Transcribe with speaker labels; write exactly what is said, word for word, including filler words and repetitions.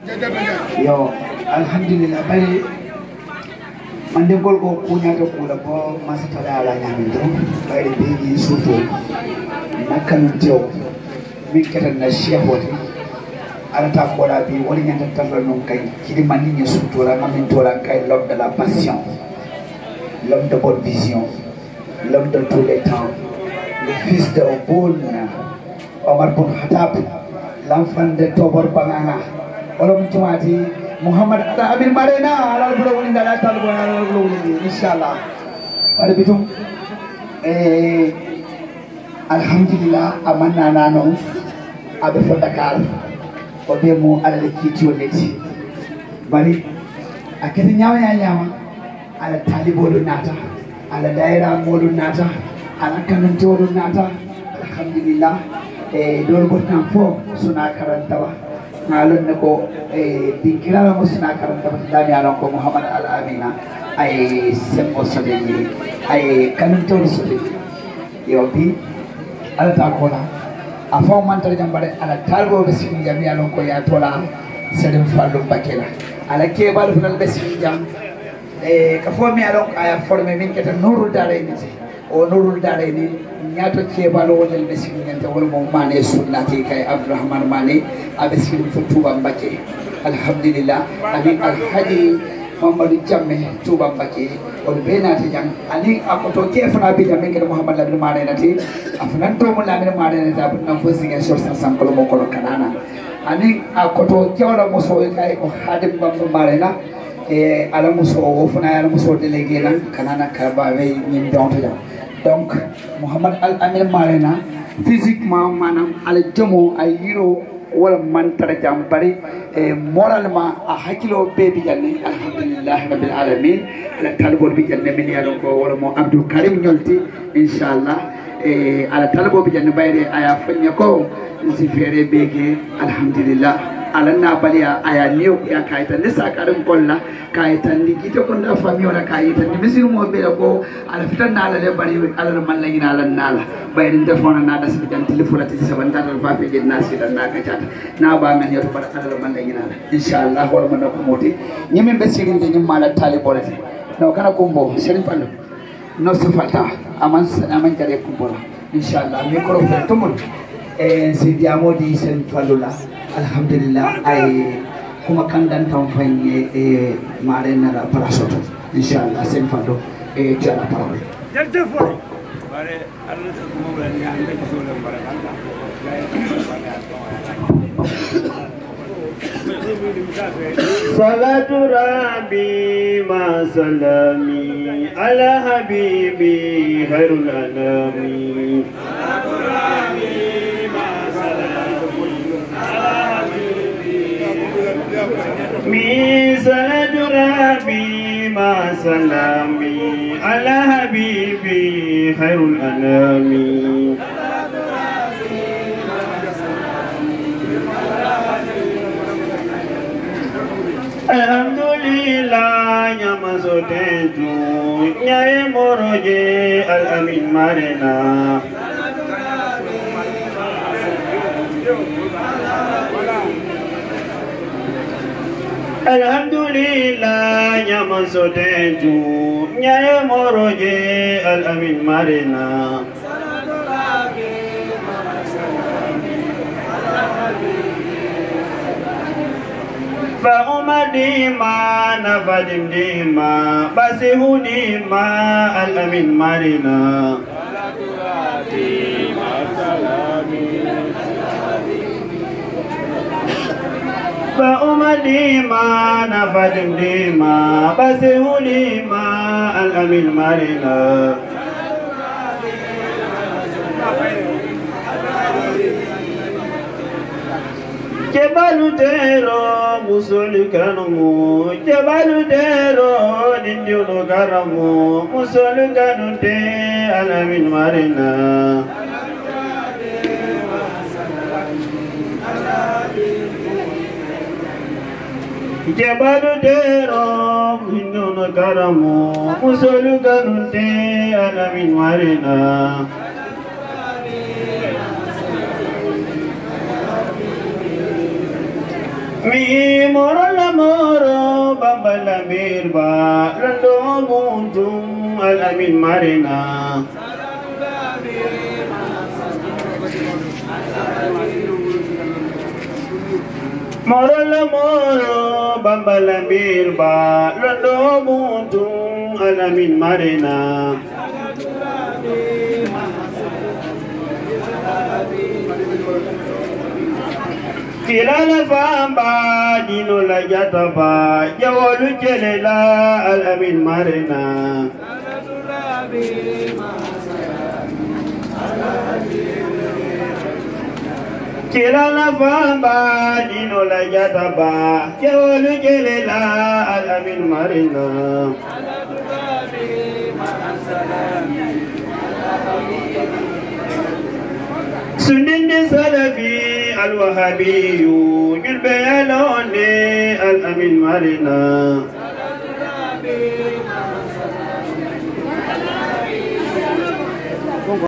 Speaker 1: yo alhamdulillah bari mande gol ko kunya to kula ko masata ala nyamin to bari beji suto nakkan tew min kata na shehoti ala ta ko la bi woni nyanta tamba non kay kidi mandi ni suto la ngamin to la kay l'homme de la passion, l'homme de bonne vision, l'homme de tous les temps, le fils de Oboun Omar bin Khattab, l'enfant de Tobor Banganga olom tumati Muhammad Ata Amin Marena ala bulo woni dala tal bo ala bulo woni inshallah wala bitum eh alhamdulillah amanna nano abe fo Dakar o be mo ala le kiti leti bari akati nyawa ya nyawa ala talibolu nata ala daira modu nata ala kanantodu nata alhamdulillah eh dol botna fo suna karantawa ngalon nako eh dikira mo suna karanta dami alon ko Muhammad Al Amina ay sembo sodeni ay kanantodu sodeni yo bi ala ta kola afo man tar jambare ala talbo be sin jami alon ko ya tola sedem fallu bakela ala ke balu fal be sin jam e ka fo mi alon aya forme min keta nurul darayni o nurul darayni nyato ke balu wonel be sin nyanta wol mo mane sunnati kay Abdurrahman Mane abe sin fu tuba mbake alhamdulillah abi alhaji Muhammadu Jamme tuba mbake o be nati jang ani akoto ke fana bi jamme ke Muhammad Lamin Mane nati afnan to mo Lamin Mane nati abun fo singa shor san san ko mo ko kanana ani akoto jawla mo so kay ko hadim bam Mane na e ala muso o fana ala muso délégué nan kanana karba we ñim donto jam donc Muhammad Al Amin Marena physiquement manam ala jamo ay yiro wala man tara jam bari e moralement a hakilo bebi janne alhamdulillah rabbil alamin ala talbol bi janne min yado ko wala mo Abdou Karim ñolti inshallah e ala talbo bi janne bayre aya fanya ko si fere bege alhamdulillah alanna baliya aya new ya kaita nisa karim kolla kaita ni kito konda famio na kaita ni misiru mo be ko ala fitan na ala le bari ala man la ngina ala nala bayrin defona na das bijan telefona ti sabanta dal fa fe jedna sidan na ka chat na ba men yoto bara ala man la ngina ala inshallah wala man ko moti nyime be sirin de nyima la tali bolati no kana kumbo serin fallo no sifata aman aman jare kumbo inshallah micro fe tumul e si diamo di serin fallo la alhamdulillah ay kuma kandan tan fanye e mare na para soto inshallah sen fado e jara parole jerde fo bare Allah ta kuma ban ya anda ki so lan barakalla
Speaker 2: salatu rabbi ma salami ala habibi khairul anami salatu rabbi mi salatu rabbi ma salami ala habibi khairul anami alhamdulillah nyama sotentu nyaye moroje Al Amin Marena alhamdulillah nyama sotentu nyaye moroje Al Amin Marena fa umadima nafadim dima basihudima Al Amin Marena fa umadima nafadim dima basihudima Al Amin Marena Jebaludero musoli kanamu Jebaludero nindiulu karamu musoli kanute Al Amin Marena Jebaludero nindiulu karamu musoli kanute Al Amin Marena mi moro la moro bamba la mirba rando muntum al amin marina moro la moro bamba la mirba rando muntum al amin marina Kilala famba dino la jataba jawalu jelela al amin marina Kilala famba dino la jataba jawalu jelela al amin marina Sunni salafi الوهابي البيالوني الأمين مرنا